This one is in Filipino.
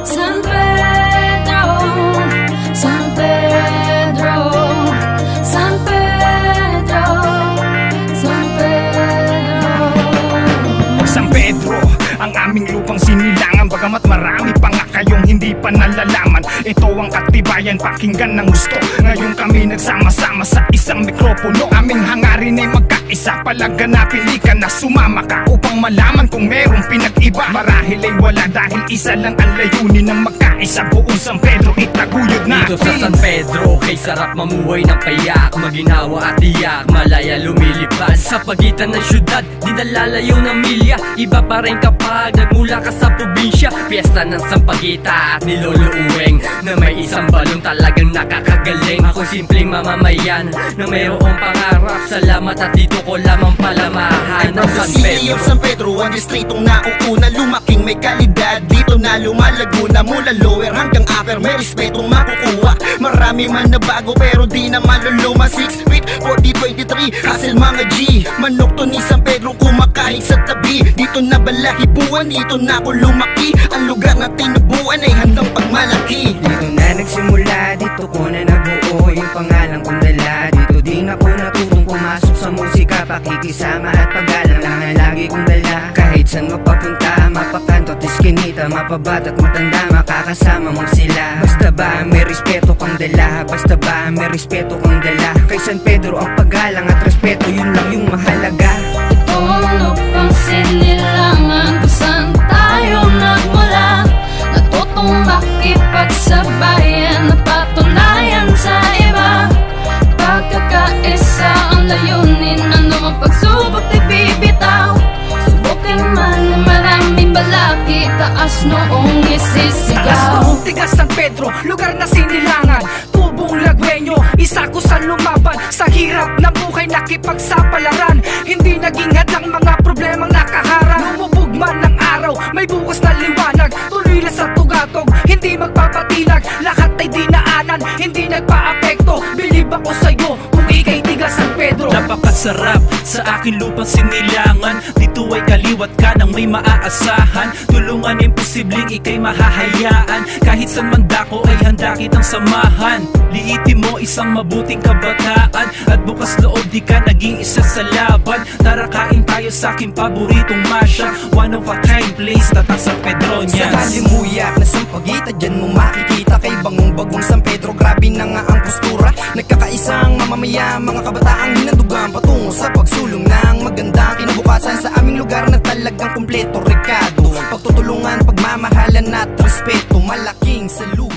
San Pedro, San Pedro, San Pedro, San Pedro. San Pedro, ang aming lupang sinilangan. Bagamat marami pa nga kayong hindi pa nalalaman, ito ang katibayan, pakinggan ng gusto. Ngayon kami nagsama-sama sa isang mikropono. Aming hangarin ay magkaisa, palaganapin di ka na sumama ka upang malaman kung merong pinag-iba. Marahil ay wala dahil isa lang ang layunin ng magkaisa. Buong San Pedro itaguyod natin. Dito sa San Pedro, kay sarap mamuhay ng payak, maginawa at tiyak, malaya lumilipad. Sa pagitan ng syudad, di nalalayo ng milya. Iba pa rin kapag nagmula ka sa probinsya. Fiesta ng sampagita at nilolo uweng, na may isang balong talagang nakakagaling. Ako simpleng mamamayan na mayroong pangarap. Salamat at dito ko lamang palamahan ng San Pedro. San Pedro, ang distritong nauuna, lumaking may kalidad. Dito na lumalago na mula lower hanggang upper, may respetong makukuha. Marami man na bago pero di na maluluma. 6 feet, 40-23, hassle mga G. Manok to ni San Pedro, kumakain sa tabi. Dito na balahibuan, dito na ako lumaki. Ang lugar na tinubuan ay handang pagmalaki. Dito na nagsimula, dito ko na nabuo yung pangalan kong dala. Dito din ako natutong pumasok sa musika, pakikisama at paggalang lang ang lagi kong dala. Kahit saan mapapunta, mapakanto at iskinita, mapabat at matanda, makakasama mo sila. Basta ba may respeto kang dala, basta ba may respeto kang dala. Kay San Pedro ang paggalang at respeto, yun lang yung mahalaga. Ito ang lupang sinilangan kung saan tayo nagmula. Natutong makipagsabayan, napatunayan sa iba. Pagkakaisa ang layunin, ano ang pagsubok di bibitaw. Subukin man na maraming balaki, taas noong isisigaw. Taas noong tigas San Pedro, lugar na sinilangan. Tubong lagwenyo, isa ko sa lumaban. Sa hirap ng buhay nakipagsapalaran, hindi naging hadlang mga problemang nakaharang. Lumubog man ng araw, may bukas na liwanag. Tuloy lang sa tugatog, hindi magpapatinag. Lahat ay dinaanan, hindi nagpa-apekto. Bilib ako sa'yo kung ika'y tigas San Pedro. Napakasarap sa aking lupang sinilangan. Dito ay kaliwat ka nang may maaasahan. Tulungan imposibleng ika'y mahahayaan. Kahit saan man dako ay handa kitang samahan. Liitin mo isang mabuting kabataan, at bukas loob di ka nag-iisa sa laban. Tara kain tayo sa aking paboritong masya, one of a kind place, tatak San Pedro niya. Sa kalimuyak na sampagita, dyan mo makikita kay bangong-bagong San Pedro. Grabe na nga ang postura, nagkakaisang mamamaya, mga kabataang hinandugan patungo sa pagsulong ng magandang kinabukasan. Sa aming lugar na talagang kumpleto rekado, pagtutulungan, pagmamahalan at respeto, malaking saludo.